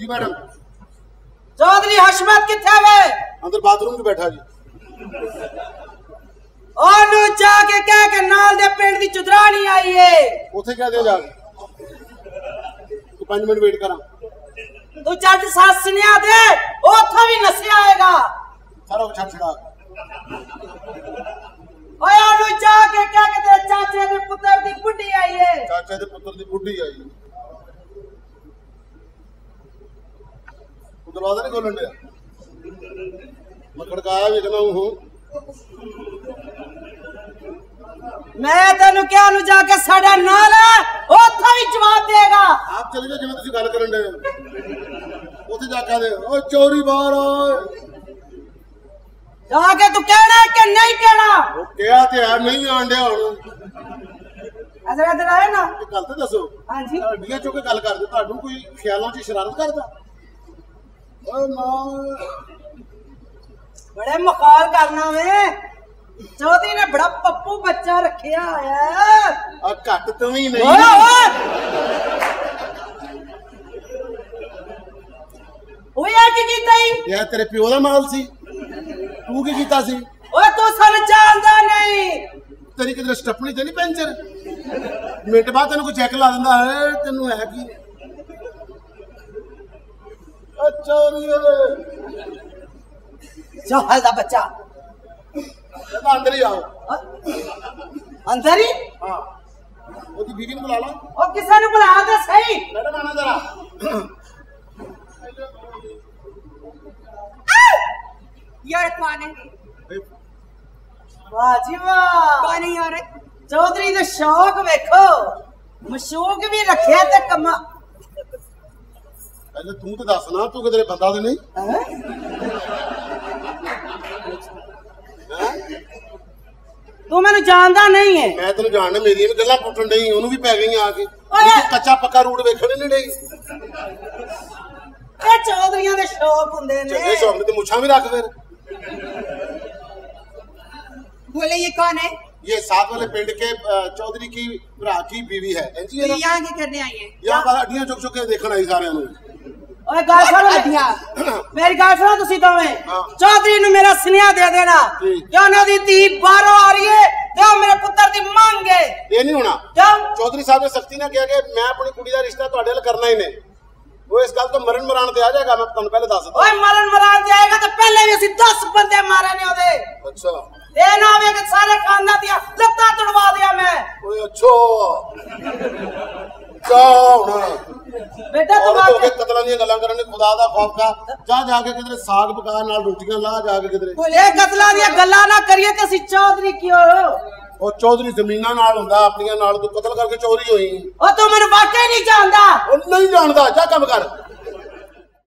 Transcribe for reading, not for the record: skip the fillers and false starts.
जी madam. Chaudhary हशमत किथे वे? अंदर bathroom च बैठा जी। ओनू जाके कह के नाल दे पिंड दी चुदरानी आई है। उथे क्या दे जाके? तू 5 मिनट वेट करा। तू जट साथ सुनिया दे, ओथों भी नसे आएगा। सारा छड़ छड़ा। ओए ओनू जाके कह के तेरे चाचे दे पुत्र दी बुढ़ी आई है। चाचे दे पुत्र दी बुढ़ी आई है। दरवाजा नहीं खोलन दिया। मैं खड़काया भी कहना हूँ। मैं तेन क्या नु जाके साडा नाल ओथा भी जवाब देगा। आप चले जाओ जिवें तुसीं गल करन दे। ओथे जाके दे ओ चोरी बाहर आए। जाके तू कहना है कि नहीं कहना? ओ किया ते है नहीं आन दे हुण। अदर अदर आए ना। गल ते दसो। हां जी। ढिया चुक के गल कर दे। तुहानू कोई ख्यालों च शरारत करदा? ओ ना बड़े मखाल करना वे। चौधरी ने बड़ा पप्पू बच्चा रखिया है। आ घट तू ही नहीं। ओए आ की कीता ही? यार तेरे प्यो दा माल सी। तू की कीता सी? ओए तू सन जानदा नहीं। तेरी किधर स्टपनी ते नहीं पंचर? मिनट बाद तेन कोई चेक ला दिंदा है। तेनू है की चोरी जहल दा बच्चा अंदर ही आओ। अंदर ही? हाँ ओदी बीवी ने बुला ला। ओ किसे ने बुला दे सही। मैडम आना जरा। यार कौन है? वाह जी वाह। कौन है यार? चौधरी दे शौक वेखो। मशूक भी रखिया ते कमा। पहले तू तो दस ना, तू किधरे बंदा तो नहीं? तू मैंने जानदा नहीं है। मैं तेन जानना, मेरी भी गल्लां पुट्टन नहीं, ओनू भी पै गई आके। कच्चा पक्का रूट वेखण नहीं नहीं। ए चौधरियां दे शौक हुंदे ने। चंगे शौक ने ते मुछां भी रख फिर। बोले ये कौन है? ये साथ वाले पिंड के चौधरी की भरा की बीवी है। जी यहाँ क्या करने आई है? यहाँ पर हड्डियां चुक चुक के देखण आई सारे नु। ओए गाल सुनो हड्डियां। मेरी गाल सुनो तुसी दोवें। चौधरी नु मेरा स्नेहा दे देना। क्यों ना दी धी बाहरों आ रही है ते मेरे पुत्र दी मांग है। ये नहीं होना। क्यों? चौधरी साहब ने सख्ती ना किया कि मैं अपनी कुड़ी दा रिश्ता तुहाडे नाल करना ही नहीं। वो इस गल तो मरण मरान ते आ जाएगा। मैं तुहानू पहले दस दूं। ओए मरण मरान ते आएगा तो पहले भी ਅਸੀਂ 10 ਬੰਦੇ मारे ने ओदे। अच्छा ए ना वे के सारे खानदान दिया लत्ता तोड़वा दिया मैं। ओए अच्छा जाओ ना बेटा तुम आके कतलां दी गल्लां करन खुदा दा खौफ का। जा जाके किधरे साग पका नाल रोटियां ला जाके किधरे। ए कतलां दी गल्लां ना करिए ते ਅਸੀਂ चौधरी क्यों हो? ओ चौधरी जमीनां नाल हुंदा, अपनियां नाल तू कतल करके चोरी होई। ओ तू मेनू वाकई नहीं जानदा? ओ नहीं जानदा, जा काम कर।